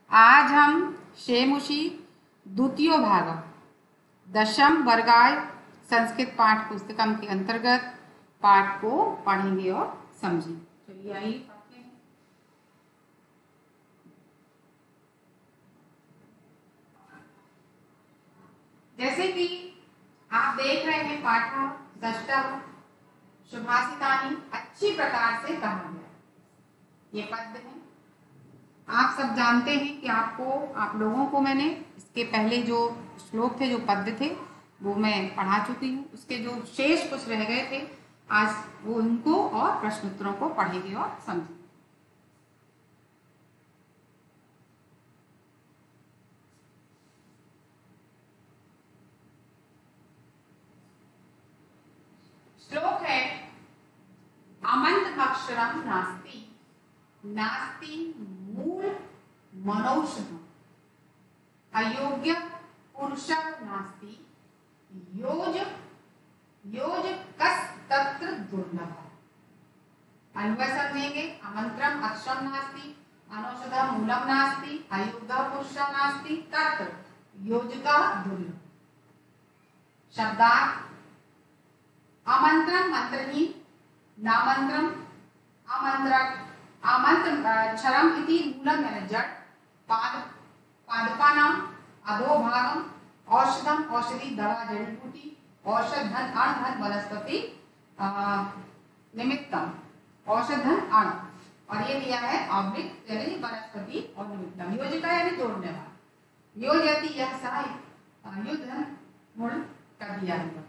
आज हम शेमुषी द्वितीय भाग दशम वर्गाय संस्कृत पाठ पुस्तकम के अंतर्गत पाठ को पढ़ेंगे और समझेंगे। चलिए आइए पढ़ते हैं। जैसे कि आप देख रहे हैं पाठ दशम सुभाषितानि अच्छी प्रकार से कहा गया। ये पद्य है, आप सब जानते हैं कि आप लोगों को मैंने इसके पहले जो श्लोक थे, जो पद्य थे, वो मैं पढ़ा चुकी हूँ। उसके जो शेष कुछ रह गए थे, आज वो उनको और प्रश्न उत्तरों को पढ़ेंगे और समझेंगे। श्लोक है, अमन्त्रमक्षरं नास्ति नास्ति मूल मनौषधम् अयोग्य पुरुष नास्ति योज कस तत्र दुर्लभ। अन्वय समझेंगे। अमन्त्रम अक्षरम नास्ति अनौषधम मूलम नास्ति अयोग्य पुरुष नास्ति तत्र योजका दुर्लभ। शब्दार्थ: आमंत्रम मंत्रहीन, नामंत्रम आमंत्रक, आमंत्रम इति मूलम यानी जड़, पादपानाम अधोभागम, औषधम औषधि दवा जड़ी बूटी, औषध धन अण धन वनस्पति निमित्तम, औषध धन अण, और ये दिया है ऑब्लिक यानी वनस्पति और निमित्तम। योजिका यानी जोड़ने वाला, योजयति यह सा युद्ध मूल कर दिया है।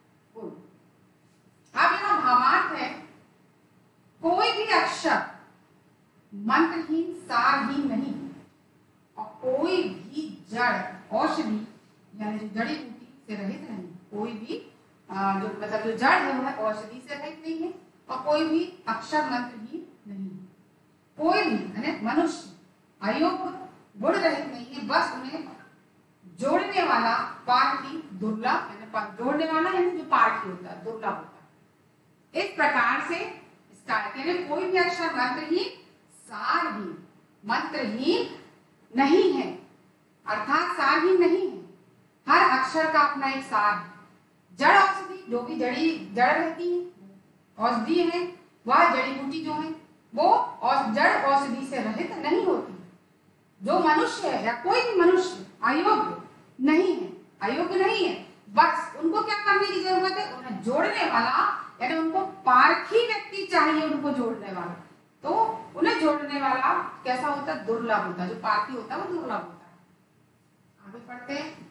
अब यहाँ भावार्थ है, कोई भी अक्षर मंत्रहीन सारहीन नहीं और कोई भी जड़ औषधि यानी जो जड़ी बूटी से रहित नहीं। कोई भी जो मतलब जो जड़ है वह औषधि से रहित नहीं है और कोई भी अक्षर मंत्रहीन नहीं। कोई भी यानी मनुष्य अयोग्य गुण रहित नहीं है, बस उन्हें जोड़ने वाला पार्थी दुर्लभ, यानी जोड़ने वाला यानी जो पार्थी होता है दुर्लभ होता है। इस प्रकार से इसका कोई भी अक्षर मंत्रहीन सारहीन, मंत्रहीन नहीं है अर्थात सारहीन नहीं है। हर अक्षर का अपना एक सार है। जड़ औषधि जो भी जड़ रहती है, औषधि है, वह जड़ी बूटी जो है वो जड़ औषधि से रहित नहीं होती। जो मनुष्य है या कोई भी मनुष्य अयोग्य नहीं है, अयोग्य नहीं है, बस उनको क्या करने की जरूरत है, उन्हें जोड़ने वाला यानी उनको पारखी व्यक्ति चाहिए, उनको जोड़ने वाला। तो उन्हें जोड़ने वाला कैसा होता है, दुर्लभ होता है। जो पारखी होता है वो दुर्लभ होता है। आगे पढ़ते हैं।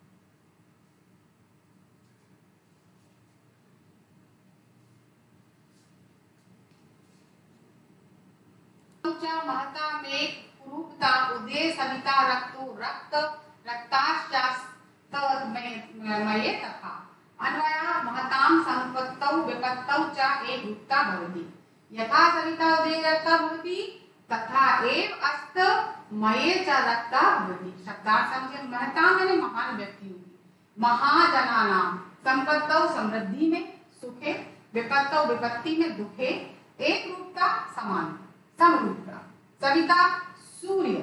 महता में कुरूपता उदय सविता रक्तो रक्त रक्ताश्चास्त मये तथा अन्वया महतां संपत्तौ विपत्तौ च एकरूपता भवति। यथा सविता उदये रक्ता भवति तथा एव अस्त मये च रक्ता भवति। शब्दार्थ समझे। महतां यानी महान व्यक्तियों की, महाजनानां, संपत्तौ समृद्धि में, सुखे, विपत्तौ विपत्ति में, दुखे, एक रूपता समान, समरूपता। सविता सूर्य,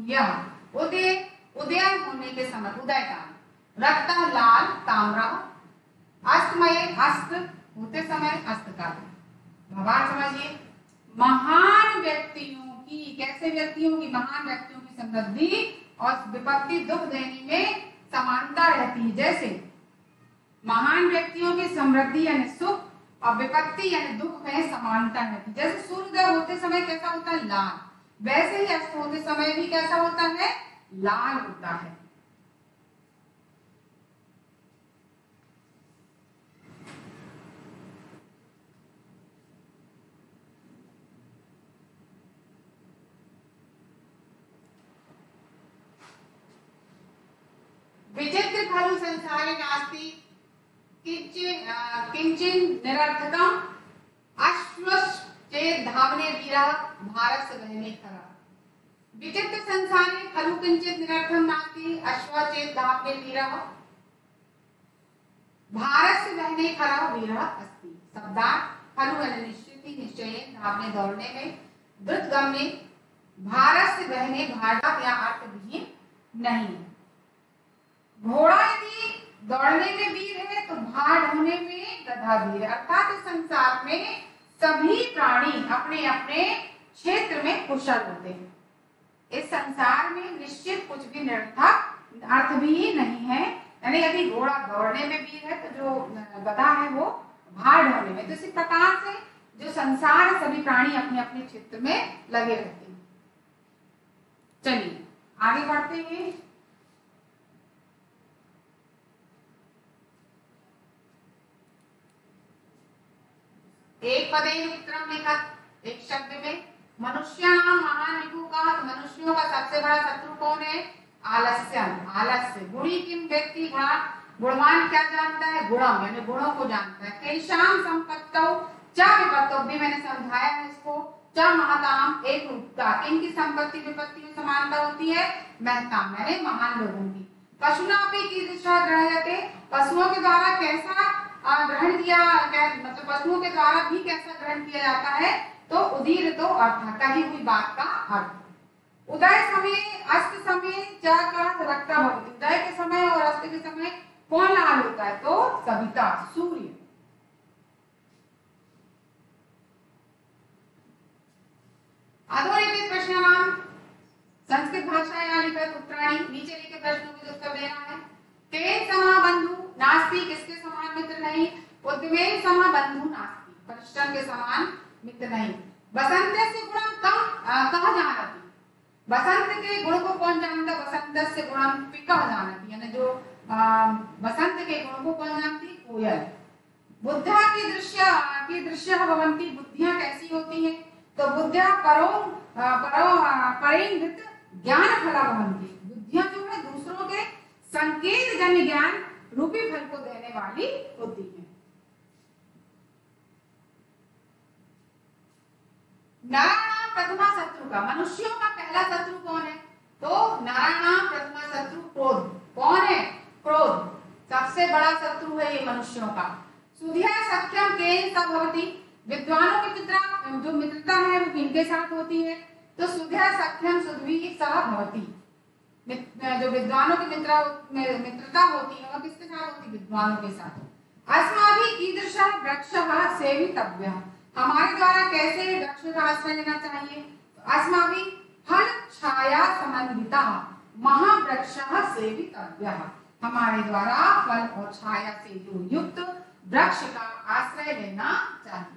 उदय होने के समय, उदय काल। रक्त लाल, ताम्रा। अस्तमय, अस्त होते समय, अस्त काल। भावार्थ समझिए। महान व्यक्तियों की, कैसे व्यक्तियों की, महान व्यक्तियों की समृद्धि और विपत्ति दुख देने में समानता रहती है। जैसे महान व्यक्तियों की समृद्धि यानी सुख और विपत्ति यानी दुख में समानता रहती। जैसे सूर्योदय होते समय कैसा होता है, लाल, वैसे ही अस्त होते समय भी कैसा होता है, लाल होता है। विचित्र खलु संसारे नास्ति किंचिन निरर्थकम अश्वश्चेत धावने वीरा भारत से बहने खरा। विचित्र संसारे खलु किंचित निरर्थकम नास्ति अश्वश्चेत धावने वीरा भारत से बहने खरा वीरा अस्ति। शब्दार्थ: खलु यानी निश्चित ही, निश्चय, धावने दौड़ने में, द्रुतगम्य भारत से बहने भाड़ात या अर्थविहीन नहीं है। घोड़ा यदि दौड़ने में वीर है तो भाड़ ढोने में गधा वीर है। अर्थात इस संसार में सभी प्राणी अपने अपने क्षेत्र में कुशल होते हैं। इस संसार में निश्चित कुछ भी निरर्थक अर्थ भी नहीं है। यानी यदि घोड़ा दौड़ने में वीर है तो जो गधा है वो भाड़ ढोने में। तो इसी प्रकार से जो संसार है सभी प्राणी अपने अपने क्षेत्र में लगे रहते हैं। चलिए आगे बढ़ते हैं। एक पदे उत्तरम लिखा, एक शब्द में मनुष्याणाम महान रिपु का, मनुष्यों का सबसे बड़ा शत्रु कौन है? आलस्यम, आलस्य। गुणी किम व्यक्ति गुणा, गुणवान क्या जानता है? गुणम यानी गुणों को जानता है। केशाम संपत्तौ च विपत्तौ, भी मैंने समझाया है इसको। च महताम एक रूपता, इनकी संपत्ति विपत्ति में समानता होती है। महताम यानी महान लोगों की। पशुनापि कीदृशा ग्रह्यते, पशुओं के द्वारा कैसा ग्रहण किया, मतलब पशुओं के द्वारा भी कैसा ग्रहण किया जाता है? तो उदीर तो अर्थ, कही हुई बात का अर्थ। उदय समय अस्त समय च का रक्ता भवति, उदय के समय और अस्त के समय कौन लाल होता है? तो सविता, सूर्य। अधोरेखित प्रश्नानाम संस्कृत भाषा या लिखित उत्तराणी, नीचे लिखे प्रश्नों के उत्तर देना है। तेन समा बंधु नास्ति, किसके समान मित्र नहीं? उद्यमेन समा बंधु नास्ति, परिश्रम के समान मित्र नहीं। बसंत से गुणम कहाँ जानती, बसंत के गुण को कौन जानता? बसंत से गुणम कहाँ जानती, यानी जो बसंत के गुण को कौन जानती? कोयल। बुद्धा की दृश्य भवंती, बुद्धियां कैसी होती हैं? तो बुद्धियां परेंद्रित ज्ञान फला भवंती, बुद्धियां जो है दूसरों के संकेत जन्य ज्ञान रूपी फल को देने वाली होती है। नारायण प्रथमा शत्रु का, मनुष्यों का पहला शत्रु कौन है? तो नारायण प्रथमा शत्रु क्रोध। कौन है? क्रोध सबसे बड़ा शत्रु है ये मनुष्यों का। सुधिया सख्यम केन सा भवति, विद्वानों की जो मित्रता है वो किनके साथ होती है? तो सुधिया सख्यम सुधवी सह भवति, जो विद्वानों की मित्रता होती है वो किसके साथ होती है? विद्वानों के साथ। अस्माभिः कीदृशः वृक्षः सेवितव्यः, हमारे द्वारा कैसे वृक्ष का आश्रय लेना चाहिए? अस्माभिः फल छाया समन्वितः महावृक्षः सेवितव्यः, हमारे द्वारा फल और छाया से जो युक्त वृक्ष का आश्रय लेना चाहिए।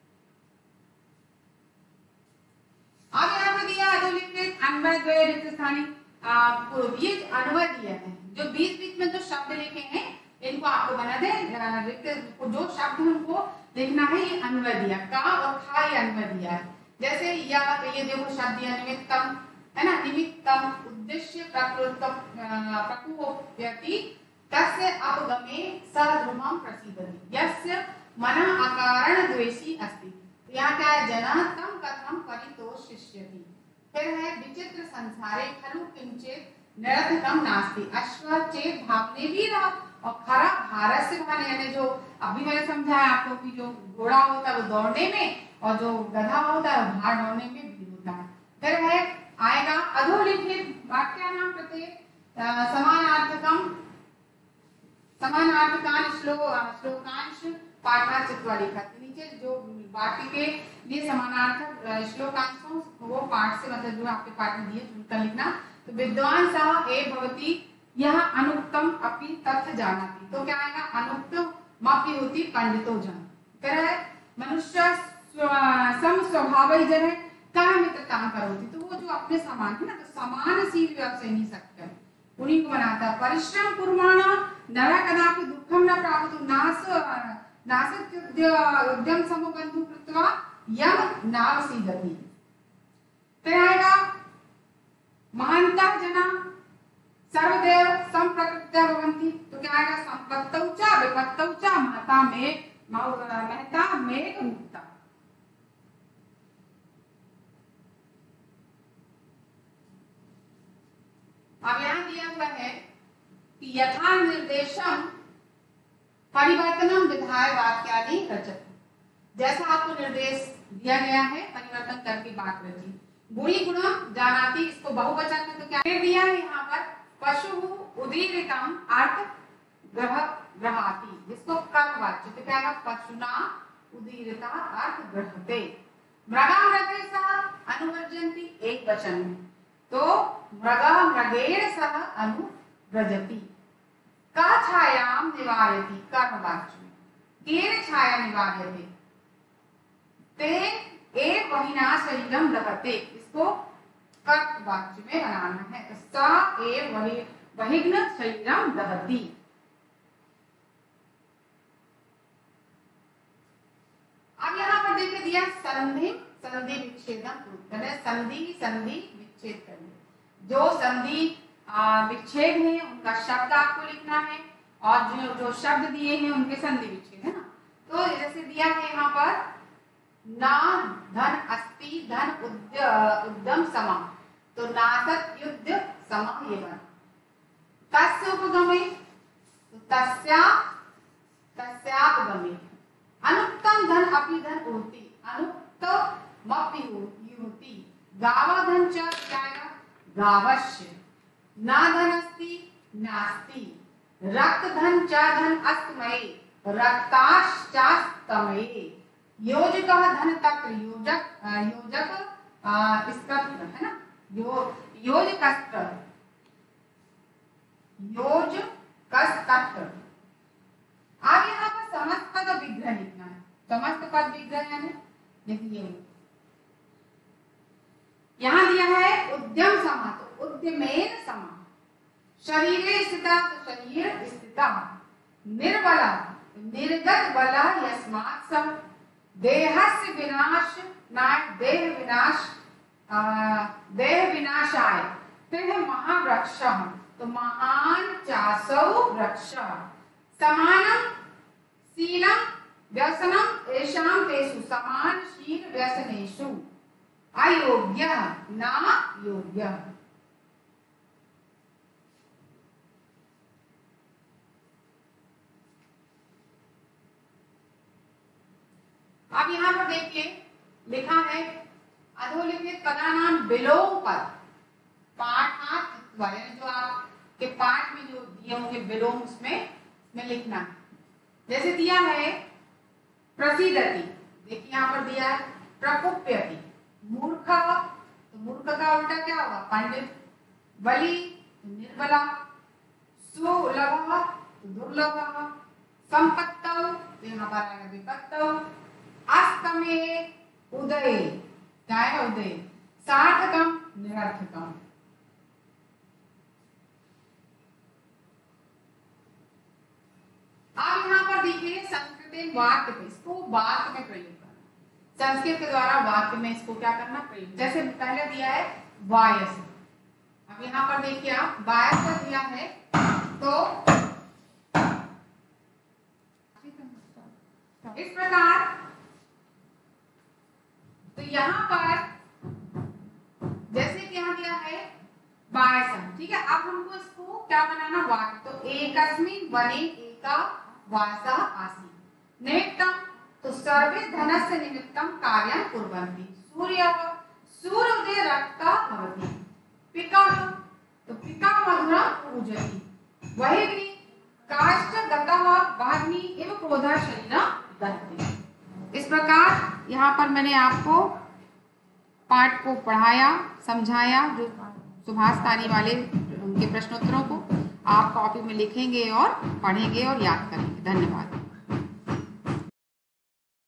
अब यहाँ पे दिया अधोलिखित अन्वय द्वय रिक्त स्थानी, ये अन्वय दिया है, जो बीच बीच में जो शब्द लिखे हैं इनको आपको बना दे, रिक्त जो शब्द उनको लिखना है ये अन्वय दिया, का और खा ये अन्वय दिया है। जैसे या तो ये देखो शब्द दिया निमित्तम है ना, निमित्तम उद्देश्य प्रकुप्यति तस्य अपगमे सद्रुमं प्रसीदति यस्य मनः अकारण द्वेषी अस्ति। यहाँ क्या है? जना तम कथम परितोषिष्यति। फिर है विचित्र संसारे खलु किंचित निरर्थकम नास्ति, अश्व चेत भागने भी रहा और खरा भारत से भागने, यानी जो अभी मैंने समझाया आपको कि जो घोड़ा होता है वो दौड़ने में और जो गधा होता है वो भाड़ दौड़ने में भी होता है। फिर है आएगा अधोलिखित वाक्यानां प्रत्येक समानार्थकम समानार्थकान श्लोकांश पाठाचित्वा लिखा, नीचे जो वाक्य के लिए समानार्थक श्लोकांशों वो पाठ से मतलब जो आपके पाठ में दिए उनका लिखना। तो विद्वान सह ए भवति यह अनुक्तम अपि तथ्य जानाति, तो क्या आएगा? अनुक्तम अपि होती पंडितो जन। फिर है मनुष्य सम स्वभाव जन है कह मित्रता करोति, तो वो जो अपने समान है ना, तो समान शील व्यवसाय नहीं सकते उन्हीं को बनाता। परिश्रम कुर्माणा नर कदापि दुःखम न प्राप्तु नासत्युद्यम समबंधु कृत्वा यम नावसीदति। फिर आएगा महांतः जना सर्वदेव संप्रकृत्या भवन्ति, तो क्या आएगा? संपत्तौ च विपत्तौ च महता मेघ मुक्ता। अब यहाँ दिया हुआ है कि यथा निर्देशम परिवर्तनम विधाय वाक्यादि रचत, जैसा आपको निर्देश दिया गया है परिवर्तन करके बात रची। गुणी गुणम जानाति, इसको बहुवचन में तो क्या दिया है यहाँ पर, पशु उदीरितम अर्थ ग्रह ग्रहाति, जिसको कर्मवाच्य तो क्या है, पशुना उदीरिता अर्थ ग्रहते। मृगा मृगे सह अनुव्रजन्ति, एक वचन में, तो मृगा मृगेण सह अनुव्रजति। का छायां निवारयति, कर्मवाच्य में, केन छाया निवार्यते, ते एव वहिना शरीरम दहते, इसको कर्तवाच्य में बनाना है, तो स एव वहिग्न शरीरम दहति। अब यहाँ पर देखिए दिया संधि संधि विच्छेदम, संधि संधि विच्छेद करने, जो संधि विच्छेद है उनका शब्द आपको लिखना है, और जो शब्द दिए हैं उनके संधि विच्छेद है ना। तो जैसे दिया है यहाँ पर ना धन अस्ति धन उद्यम समा, तो नासत युद्ध समा ये बना। तस्य उपगमे, तो तस्यापगमे। अनुक्तम धन अपि धन होती, अनुक्तमपि होती। गावा धन च क्या, गावश्य। ना धन अस्ति नास्ति। रक्त धन च धन अस्तमये, रक्ताश्चास्तमये। योजकः धन तत्र, योजक स्त्र है ना, योजकस्त्र, योजकस्तत्र। अब यहाँ पर समस्त पद विग्रह लिखना है, समस्त पद विग्रह यानी देखिए यहाँ दिया है उद्यम समा, तो उद्यमेन समा। शरीरे स्थिता, तो शरीर स्थिता। निर्बला, निर्गत बला यस्मात् सम। देहस्य विनाश नाय, देह विनाशाय फिर महावृक्षः, तो महान चासौ वृक्षः। समानम शीलम व्यसनम एषां तेषु, समान शील व्यसनेषु। अयोग्यः न योग्यः। अब यहाँ पर देखिए लिखा है अधोलिखित पदानाम विलोम पद पाठात्व, जो आपके पाठ में जो दिए होंगे विलोम उसमें लिखना है। जैसे दिया है प्रसीदति, देखिए यहाँ पर दिया है प्रकुप्यति। मूर्ख, तो मूर्ख का उल्टा क्या होगा, पंडित। बलि, तो निर्बला। सुलभ, तो दुर्लभ। संपत्तौ, तो यहाँ पर आएगा विपत्तौ। अस्तमे उदय, क्या है उदय। सार्थकम, निरर्थकम। अब यहाँ पर देखिए संस्कृत वाक्य पे, इसको वाक्य में प्रयोग करना, संस्कृत के द्वारा वाक्य में इसको क्या करना, प्रयोग। जैसे पहले दिया है वायस, अब यहाँ पर देखिए आप वायस का दिया है, तो इस प्रकार, तो यहाँ पर जैसे कि यहाँ दिया है वायसम, ठीक है। अब हमको इसको क्या बनाना, वाक्य। तो एकस्मिन् वने एका वासः आसीत्। निमित्तम, तो सर्वे धनस्य निमित्तं कार्यं कुर्वन्ति। सूर्योदये रक्तः भवति। पिकः, तो पिका मधुरं पूजति। वह्निः काष्ठगतः वह्नि एव क्रोधः शरीरं दहति। इस प्रकार यहाँ पर मैंने आपको पाठ को पढ़ाया, समझाया। जो सुभाष तानी वाले उनके प्रश्नोत्तरों को आप कॉपी में लिखेंगे और पढ़ेंगे और याद करेंगे। धन्यवाद।